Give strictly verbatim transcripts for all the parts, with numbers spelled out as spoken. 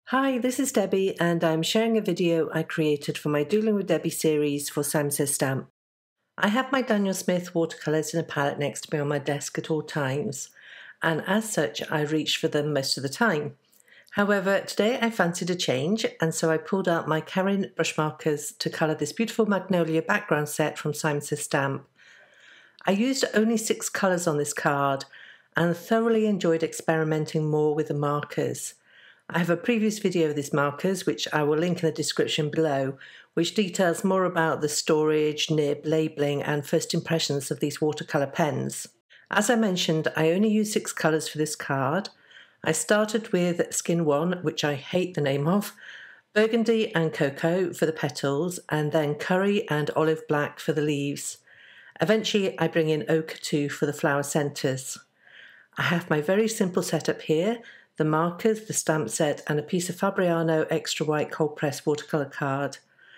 Hi, this is Debbie and I'm sharing a video I created for my Doodling with Debbie series for Simon Says Stamp. I have my Daniel Smith watercolours in a palette next to me on my desk at all times, and as such I reach for them most of the time. However, today I fancied a change, and so I pulled out my Karin brush markers to colour this beautiful magnolia background set from Simon Says Stamp. I used only six colours on this card and thoroughly enjoyed experimenting more with the markers. I have a previous video of these markers, which I will link in the description below, which details more about the storage, nib, labelling and first impressions of these watercolour pens. As I mentioned, I only used six colours for this card. I started with Skin One, which I hate the name of, Burgundy and Cocoa for the petals, and then Curry and Olive Black for the leaves. Eventually I bring in Ochre Two for the flower centres. I have my very simple setup here: the markers, the stamp set, and a piece of Fabriano Extra White Cold Press watercolour card.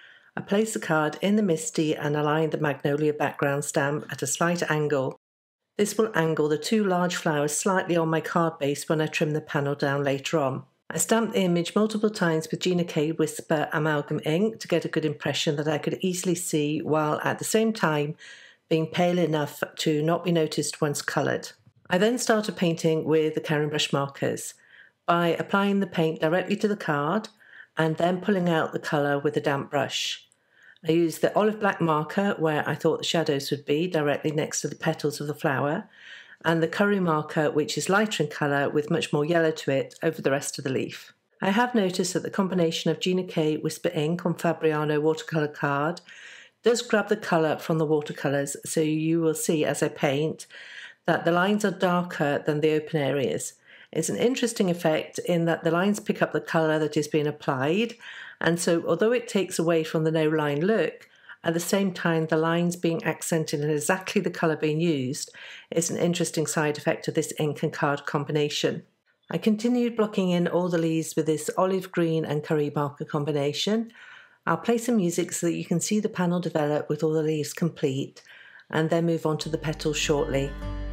I place the card in the MISTI and align the magnolia background stamp at a slight angle. This will angle the two large flowers slightly on my card base when I trim the panel down later on. I stamped the image multiple times with Gina K Whisper Amalgam ink to get a good impression that I could easily see, while at the same time being pale enough to not be noticed once coloured. I then started painting with the Karin brush markers by applying the paint directly to the card and then pulling out the colour with a damp brush. I used the olive black marker where I thought the shadows would be, directly next to the petals of the flower, and the curry marker, which is lighter in colour with much more yellow to it, over the rest of the leaf. I have noticed that the combination of Gina K Whisper ink on Fabriano watercolour card does grab the colour from the watercolours, so you will see as I paint that the lines are darker than the open areas. It's an interesting effect in that the lines pick up the colour that is being applied, and so although it takes away from the no line look, at the same time the lines being accented in exactly the colour being used is an interesting side effect of this ink and card combination. I continued blocking in all the leaves with this olive green and curry marker combination. I'll play some music so that you can see the panel develop with all the leaves complete, and then move on to the petals shortly.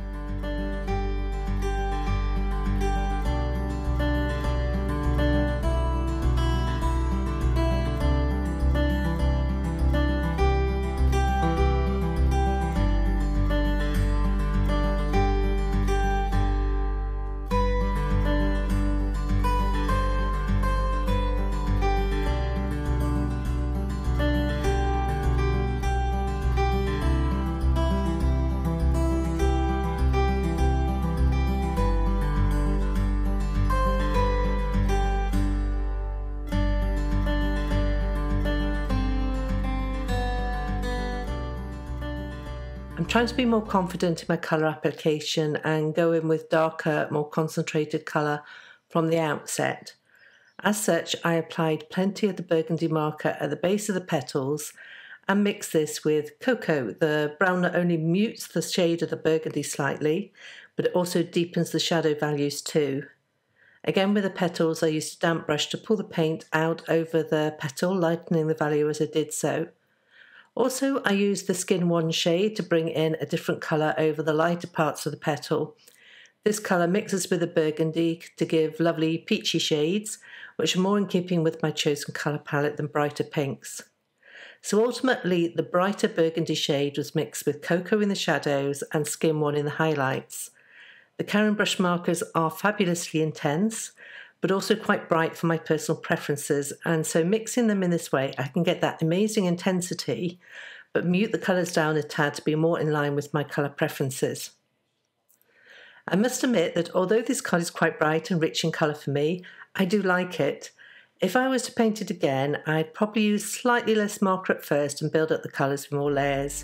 I'm trying to be more confident in my colour application and go in with darker, more concentrated colour from the outset. As such, I applied plenty of the burgundy marker at the base of the petals and mixed this with Cocoa. The brown not only mutes the shade of the burgundy slightly, but it also deepens the shadow values too. Again with the petals, I used a damp brush to pull the paint out over the petal, lightening the value as I did so. Also, I used the Skin One shade to bring in a different colour over the lighter parts of the petal. This colour mixes with the burgundy to give lovely peachy shades, which are more in keeping with my chosen colour palette than brighter pinks. So ultimately, the brighter burgundy shade was mixed with Cocoa in the shadows and Skin One in the highlights. The Karin brush markers are fabulously intense, but also quite bright for my personal preferences, and so mixing them in this way I can get that amazing intensity but mute the colours down a tad to be more in line with my colour preferences. I must admit that although this card is quite bright and rich in colour for me, I do like it. If I was to paint it again, I'd probably use slightly less marker at first and build up the colours with more layers.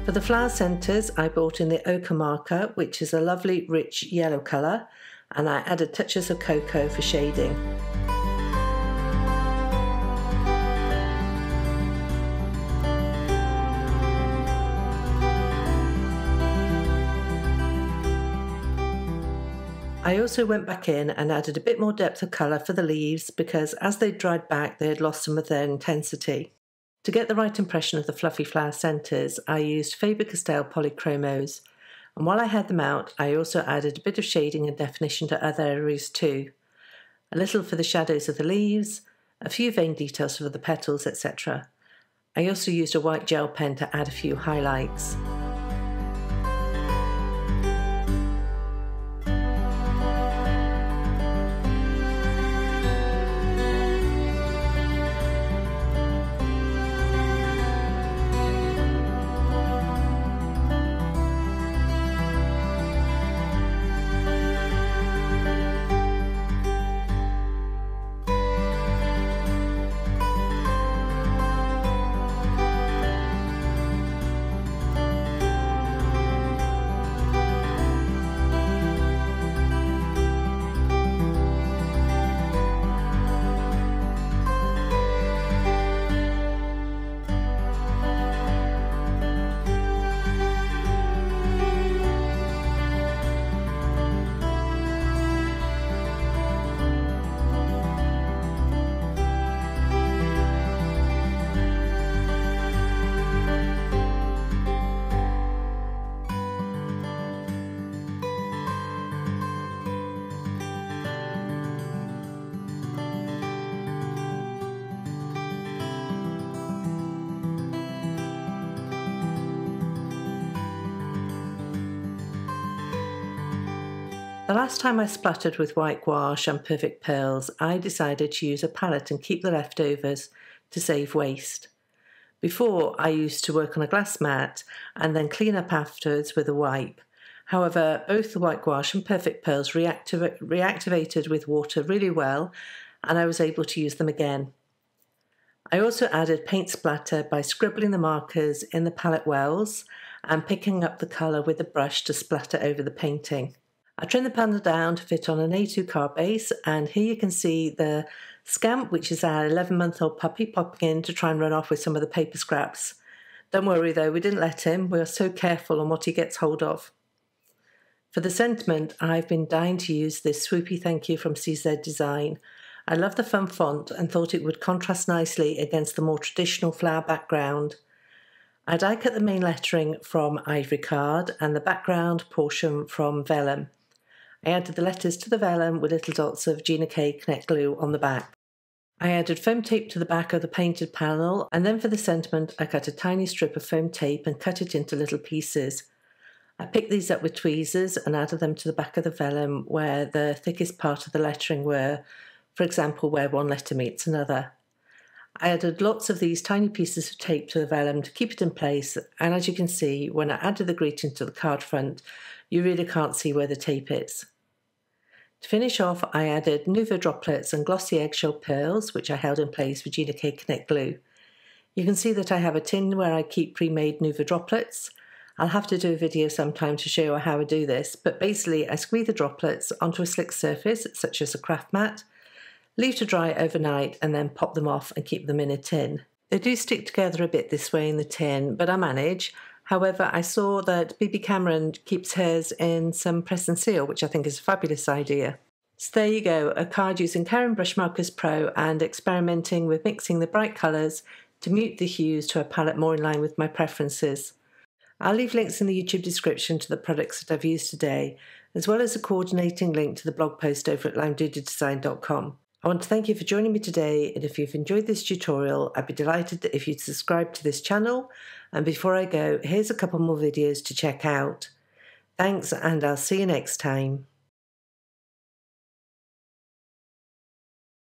For the flower centres, I brought in the ochre marker, which is a lovely rich yellow colour, and I added touches of cocoa for shading. I also went back in and added a bit more depth of colour for the leaves because as they dried back they had lost some of their intensity. To get the right impression of the fluffy flower centres, I used Faber-Castell Polychromos, and while I had them out I also added a bit of shading and definition to other areas too. A little for the shadows of the leaves, a few vein details for the petals, et cetera. I also used a white gel pen to add a few highlights. The last time I spluttered with white gouache and perfect pearls, I decided to use a palette and keep the leftovers to save waste. Before, I used to work on a glass mat and then clean up afterwards with a wipe. However, both the white gouache and perfect pearls reactiv- reactivated with water really well, and I was able to use them again. I also added paint splatter by scribbling the markers in the palette wells and picking up the colour with a brush to splatter over the painting. I trimmed the panel down to fit on an A two card base, and here you can see the Scamp, which is our eleven-month-old puppy, popping in to try and run off with some of the paper scraps. Don't worry though, we didn't let him. We are so careful on what he gets hold of. For the sentiment, I've been dying to use this swoopy thank you from C Z Design. I love the fun font and thought it would contrast nicely against the more traditional flower background. I die cut the main lettering from Ivory Card and the background portion from Vellum. I added the letters to the vellum with little dots of Gina K Connect glue on the back. I added foam tape to the back of the painted panel, and then for the sentiment I cut a tiny strip of foam tape and cut it into little pieces. I picked these up with tweezers and added them to the back of the vellum where the thickest part of the lettering were, for example where one letter meets another. I added lots of these tiny pieces of tape to the vellum to keep it in place, and as you can see, when I added the greeting to the card front, you really can't see where the tape is. To finish off, I added Nuvo droplets and glossy eggshell pearls, which I held in place with Gina K Connect glue. You can see that I have a tin where I keep pre-made Nuvo droplets. I'll have to do a video sometime to show you how I do this, but basically I squeeze the droplets onto a slick surface, such as a craft mat, leave to dry overnight and then pop them off and keep them in a tin. They do stick together a bit this way in the tin, but I manage. However, I saw that B B Cameron keeps hers in some press and seal, which I think is a fabulous idea. So there you go, a card using Caran Brush Markers Pro and experimenting with mixing the bright colours to mute the hues to a palette more in line with my preferences. I'll leave links in the YouTube description to the products that I've used today, as well as a coordinating link to the blog post over at lime doodle design dot com. I want to thank you for joining me today, and if you've enjoyed this tutorial, I'd be delighted if you'd subscribe to this channel, and before I go, here's a couple more videos to check out. Thanks, and I'll see you next time.